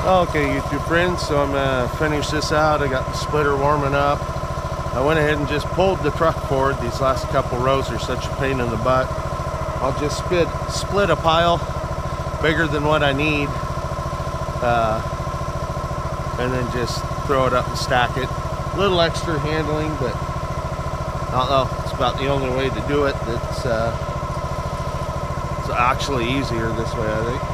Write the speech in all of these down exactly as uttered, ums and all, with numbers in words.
Okay, YouTube friends, so I'm gonna finish this out. I got the splitter warming up. I went ahead and just pulled the truck forward. These last couple rows are such a pain in the butt. I'll just split, split a pile bigger than what I need, uh, and then just throw it up and stack it. A little extra handling, but I don't know, it's about the only way to do it. It's, uh, it's actually easier this way, I think.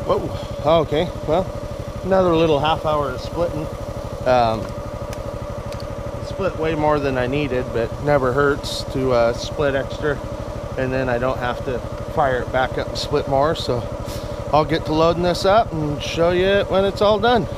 Whoa. Oh, okay. Well, another little half hour of splitting. Um, split way more than I needed, but never hurts to uh, split extra, and then I don't have to fire it back up and split more. So I'll get to loading this up and show you it when it's all done.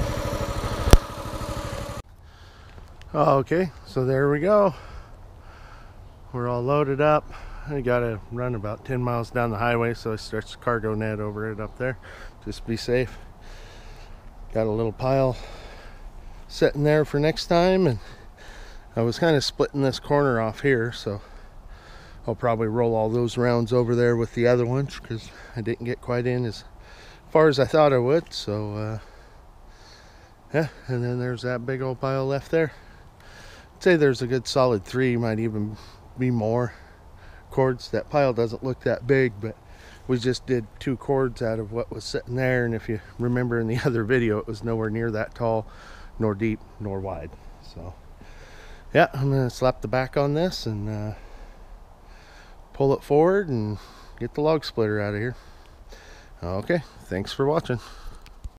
Okay, so there we go. We're all loaded up. I gotta run about ten miles down the highway, so I stretched the cargo net over it up there just to be safe. Got a little pile sitting there for next time, and I was kind of splitting this corner off here, so I'll probably roll all those rounds over there with the other ones because I didn't get quite in as far as I thought I would. So uh, yeah, and then there's that big old pile left there. I'd say there's a good solid three, might even be more cords. That pile doesn't look that big, but we just did two cords out of what was sitting there, and if you remember in the other video, it was nowhere near that tall, nor deep, nor wide. So yeah, I'm gonna slap the back on this and uh, pull it forward and get the log splitter out of here. Okay, thanks for watching.